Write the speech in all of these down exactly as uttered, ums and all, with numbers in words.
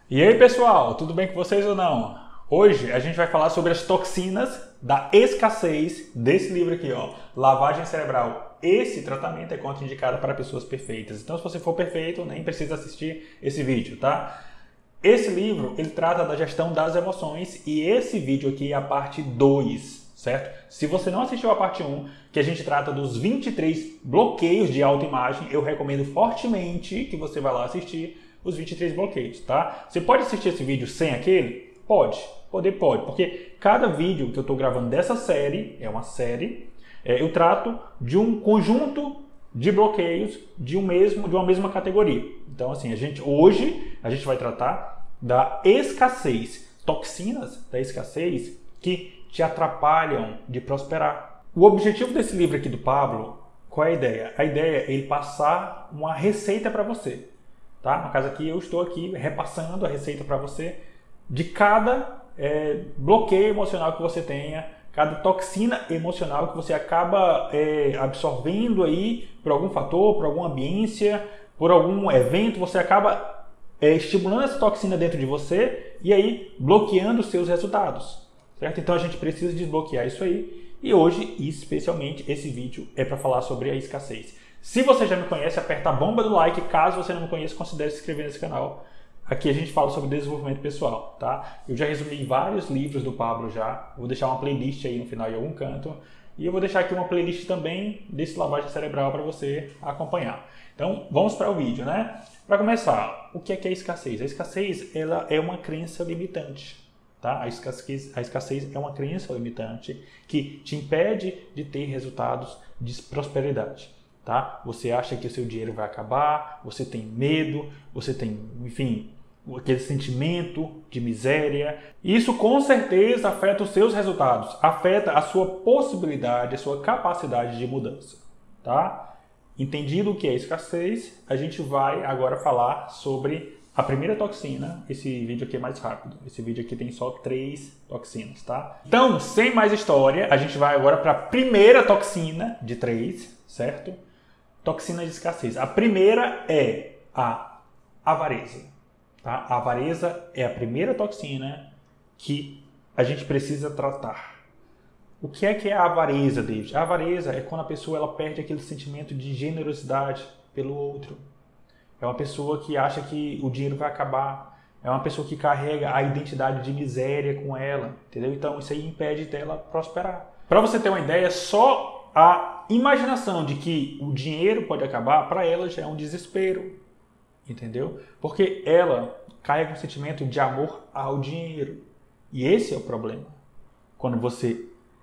E aí pessoal, tudo bem com vocês ou não? Hoje a gente vai falar sobre as toxinas da escassez desse livro aqui, ó, Lavagem Cerebral. Esse tratamento é contraindicado para pessoas perfeitas. Então se você for perfeito, nem precisa assistir esse vídeo, tá? Esse livro, ele trata da gestão das emoções e esse vídeo aqui é a parte dois, certo? Se você não assistiu a parte um, que a gente trata dos vinte e três bloqueios de autoimagem, eu recomendo fortemente que você vá lá assistir os vinte e três bloqueios, tá? Você pode assistir esse vídeo sem aquele? Pode, poder pode, porque cada vídeo que eu estou gravando dessa série, é uma série, é, eu trato de um conjunto de bloqueios de, um mesmo, de uma mesma categoria. Então, assim, a gente, hoje a gente vai tratar da escassez, toxinas da escassez que te atrapalham de prosperar. O objetivo desse livro aqui do Pablo, qual é a ideia? A ideia é ele passar uma receita para você. Tá? No caso aqui, eu estou aqui repassando a receita para você de cada é, bloqueio emocional que você tenha, cada toxina emocional que você acaba é, absorvendo aí por algum fator, por alguma ambiência, por algum evento, você acaba é, estimulando essa toxina dentro de você e aí bloqueando os seus resultados. Certo? Então a gente precisa desbloquear isso aí e hoje, especialmente, esse vídeo é para falar sobre a escassez. Se você já me conhece, aperta a bomba do like. Caso você não me conheça, considere se inscrever nesse canal. Aqui a gente fala sobre desenvolvimento pessoal, tá? Eu já resumi vários livros do Pablo já. Vou deixar uma playlist aí no final em algum canto. E eu vou deixar aqui uma playlist também desse lavagem cerebral para você acompanhar. Então, vamos para o vídeo, né? Para começar, o que é, que é a escassez? A escassez ela é uma crença limitante. Tá? A, escassez, a escassez é uma crença limitante que te impede de ter resultados de prosperidade. Tá? Você acha que o seu dinheiro vai acabar, você tem medo, você tem, enfim, aquele sentimento de miséria. Isso com certeza afeta os seus resultados, afeta a sua possibilidade, a sua capacidade de mudança. Tá? Entendido o que é escassez, a gente vai agora falar sobre a primeira toxina. Esse vídeo aqui é mais rápido, esse vídeo aqui tem só três toxinas. Tá? Então, sem mais história, a gente vai agora para a primeira toxina de três, certo? Toxina de escassez. A primeira é a avareza. Tá? A avareza é a primeira toxina que a gente precisa tratar. O que é que é a avareza, David? A avareza é quando a pessoa ela perde aquele sentimento de generosidade pelo outro. É uma pessoa que acha que o dinheiro vai acabar. É uma pessoa que carrega a identidade de miséria com ela. Entendeu? Então isso aí impede dela prosperar. Para você ter uma ideia, só a imaginação de que o dinheiro pode acabar, para ela já é um desespero, entendeu? Porque ela carrega um sentimento de amor ao dinheiro. E esse é o problema. Quando você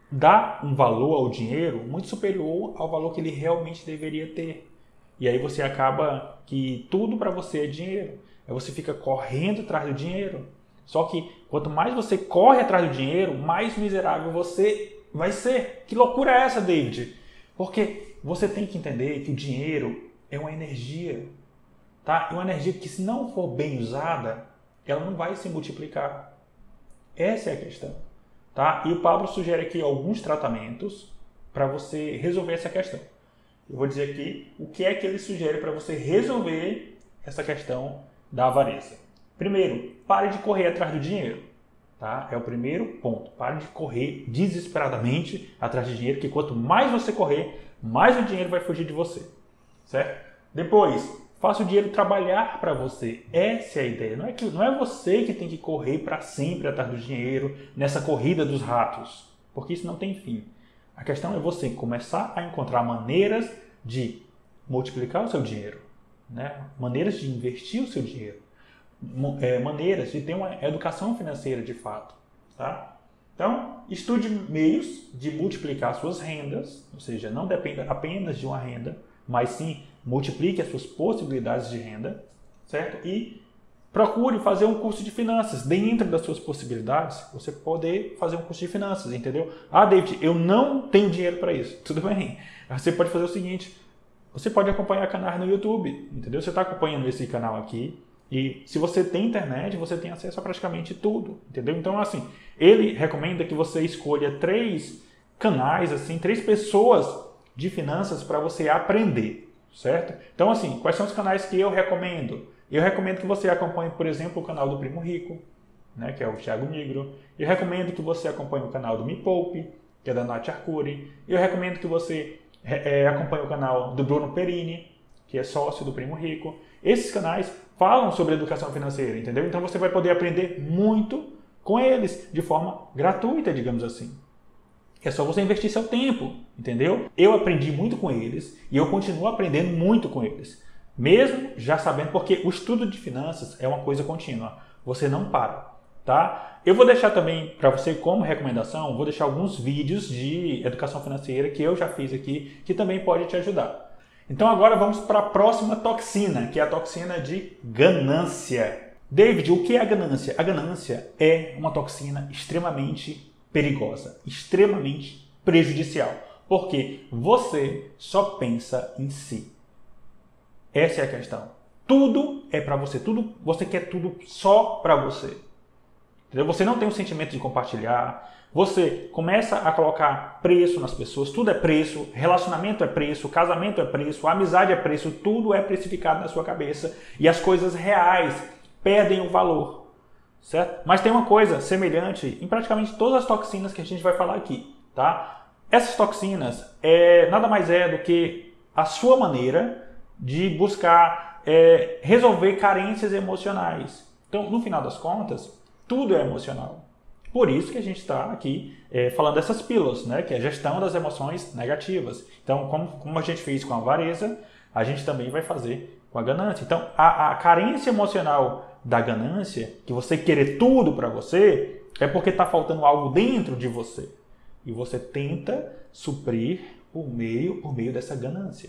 dá um valor ao dinheiro muito superior ao valor que ele realmente deveria ter. E aí você acaba que tudo para você é dinheiro. Aí você fica correndo atrás do dinheiro. Só que quanto mais você corre atrás do dinheiro, mais miserável você vai ser. Que loucura é essa, David? Porque você tem que entender que o dinheiro é uma energia, tá? É uma energia que, se não for bem usada, ela não vai se multiplicar. Essa é a questão, tá? E o Pablo sugere aqui alguns tratamentos para você resolver essa questão. Eu vou dizer aqui o que é que ele sugere para você resolver essa questão da avareza. Primeiro, pare de correr atrás do dinheiro. Tá? É o primeiro ponto. Pare de correr desesperadamente atrás de dinheiro, que quanto mais você correr, mais o dinheiro vai fugir de você. Certo? Depois, faça o dinheiro trabalhar para você. Essa é a ideia. Não é, que, não é você que tem que correr para sempre atrás do dinheiro, nessa corrida dos ratos, porque isso não tem fim. A questão é você começar a encontrar maneiras de multiplicar o seu dinheiro, né? Maneiras de investir o seu dinheiro. Maneiras de ter uma educação financeira de fato, tá? Então, estude meios de multiplicar suas rendas, ou seja, não dependa apenas de uma renda, mas sim multiplique as suas possibilidades de renda, certo? E procure fazer um curso de finanças. Dentro das suas possibilidades, você poder fazer um curso de finanças, entendeu? Ah, David, eu não tenho dinheiro para isso. Tudo bem. Você pode fazer o seguinte, você pode acompanhar canais no YouTube, entendeu? Você está acompanhando esse canal aqui, e se você tem internet, você tem acesso a praticamente tudo, entendeu? Então, assim, ele recomenda que você escolha três canais, assim, três pessoas de finanças para você aprender, certo? Então, assim, quais são os canais que eu recomendo? Eu recomendo que você acompanhe, por exemplo, o canal do Primo Rico, né, que é o Thiago Nigro. Eu recomendo que você acompanhe o canal do Me Poupe, que é da Nath Arcuri. Eu recomendo que você é, acompanhe o canal do Bruno Perini, que é sócio do Primo Rico. Esses canais falam sobre educação financeira, entendeu? Então você vai poder aprender muito com eles, de forma gratuita, digamos assim. É só você investir seu tempo, entendeu? Eu aprendi muito com eles e eu continuo aprendendo muito com eles. Mesmo já sabendo, porque o estudo de finanças é uma coisa contínua. Você não para, tá? Eu vou deixar também para você como recomendação, vou deixar alguns vídeos de educação financeira que eu já fiz aqui, que também pode te ajudar. Então agora vamos para a próxima toxina, que é a toxina de ganância. David, o que é a ganância? A ganância é uma toxina extremamente perigosa, extremamente prejudicial, porque você só pensa em si. Essa é a questão. Tudo é para você, tudo, você quer tudo só para você. Entendeu? Você não tem o sentimento de compartilhar, você começa a colocar preço nas pessoas, tudo é preço, relacionamento é preço, casamento é preço, amizade é preço, tudo é precificado na sua cabeça e as coisas reais perdem o valor, certo? Mas tem uma coisa semelhante em praticamente todas as toxinas que a gente vai falar aqui, tá? Essas toxinas é, nada mais é do que a sua maneira de buscar é, resolver carências emocionais. Então, no final das contas, tudo é emocional. Por isso que a gente está aqui é, falando dessas pílulas, né? Que é a gestão das emoções negativas. Então, como, como a gente fez com a avareza, a gente também vai fazer com a ganância. Então, a, a carência emocional da ganância, que você querer tudo para você, é porque está faltando algo dentro de você. E você tenta suprir por meio, por meio dessa ganância.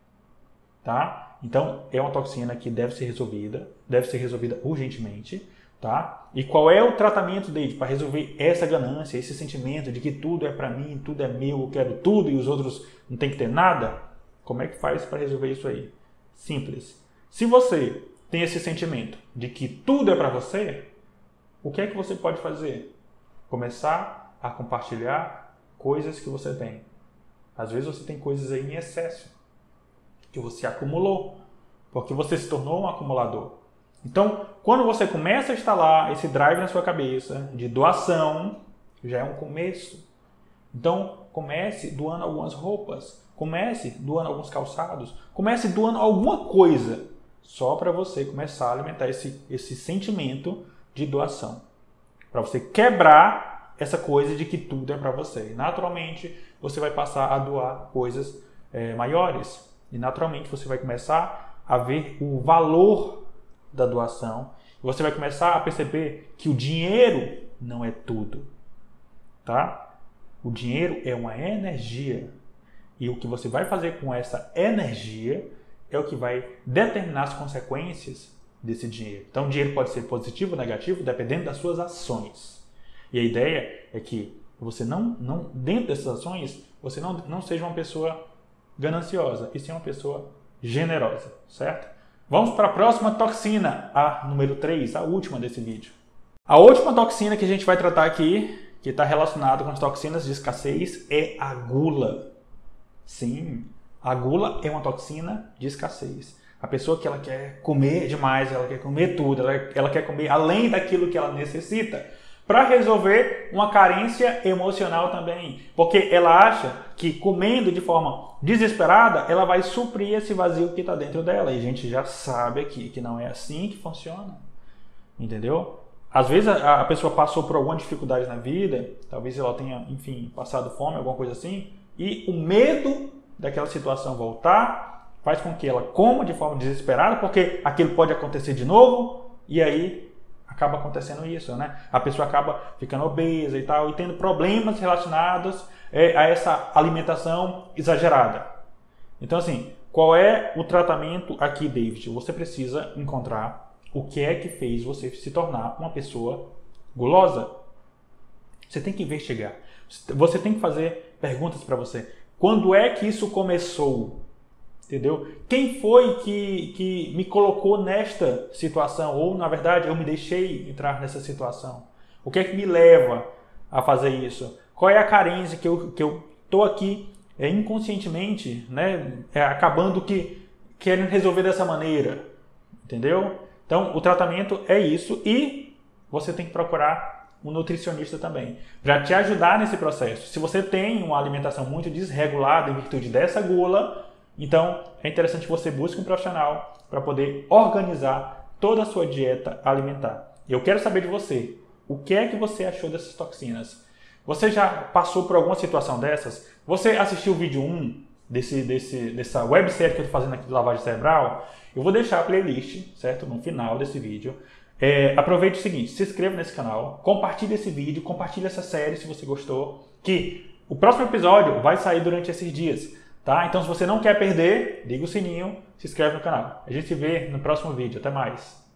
Tá? Então, é uma toxina que deve ser resolvida, deve ser resolvida urgentemente. Tá? E qual é o tratamento dele para resolver essa ganância, esse sentimento de que tudo é para mim, tudo é meu, eu quero tudo e os outros não tem que ter nada? Como é que faz para resolver isso aí? Simples. Se você tem esse sentimento de que tudo é para você, o que é que você pode fazer? Começar a compartilhar coisas que você tem. Às vezes você tem coisas aí em excesso que você acumulou, porque você se tornou um acumulador. Então, quando você começa a instalar esse drive na sua cabeça de doação, já é um começo. Então, comece doando algumas roupas, comece doando alguns calçados, comece doando alguma coisa, só para você começar a alimentar esse, esse sentimento de doação. Para você quebrar essa coisa de que tudo é para você. E, naturalmente, você vai passar a doar coisas é, maiores. E, naturalmente, você vai começar a ver o valor da doação, e você vai começar a perceber que o dinheiro não é tudo, tá? O dinheiro é uma energia, e o que você vai fazer com essa energia é o que vai determinar as consequências desse dinheiro. Então, o dinheiro pode ser positivo ou negativo, dependendo das suas ações. E a ideia é que você não, não dentro dessas ações, você não, não seja uma pessoa gananciosa, e sim uma pessoa generosa, certo? Vamos para a próxima toxina, a número três, a última desse vídeo. A última toxina que a gente vai tratar aqui, que está relacionada com as toxinas de escassez, é a gula. Sim, a gula é uma toxina de escassez. A pessoa que ela quer comer demais, ela quer comer tudo, ela, ela quer comer além daquilo que ela necessita, para resolver uma carência emocional também. Porque ela acha que comendo de forma desesperada, ela vai suprir esse vazio que está dentro dela. E a gente já sabe aqui que não é assim que funciona. Entendeu? Às vezes a, a pessoa passou por alguma dificuldade na vida, talvez ela tenha, enfim, passado fome, alguma coisa assim, e o medo daquela situação voltar faz com que ela coma de forma desesperada, porque aquilo pode acontecer de novo, e aí acaba acontecendo isso, né? A pessoa acaba ficando obesa e tal, e tendo problemas relacionados é, a essa alimentação exagerada. Então, assim, qual é o tratamento aqui, David? Você precisa encontrar o que é que fez você se tornar uma pessoa gulosa. Você tem que investigar. Você tem que fazer perguntas para você. Quando é que isso começou? Entendeu? Quem foi que, que me colocou nesta situação? Ou, na verdade, eu me deixei entrar nessa situação? O que é que me leva a fazer isso? Qual é a carência que eu que eu estou aqui é, inconscientemente, né, é, acabando que querendo resolver dessa maneira? entendeu? Então, o tratamento é isso e você tem que procurar um nutricionista também, para te ajudar nesse processo. Se você tem uma alimentação muito desregulada em virtude dessa gula, então é interessante que você busque um profissional para poder organizar toda a sua dieta alimentar. Eu quero saber de você, o que é que você achou dessas toxinas? Você já passou por alguma situação dessas? Você assistiu o vídeo um desse, desse, dessa websérie que eu estou fazendo aqui de lavagem cerebral? Eu vou deixar a playlist, certo? No final desse vídeo. É, aproveite o seguinte, se inscreva nesse canal, compartilhe esse vídeo, compartilhe essa série se você gostou, que o próximo episódio vai sair durante esses dias, tá? Então se você não quer perder, liga o sininho, se inscreve no canal. A gente se vê no próximo vídeo. Até mais!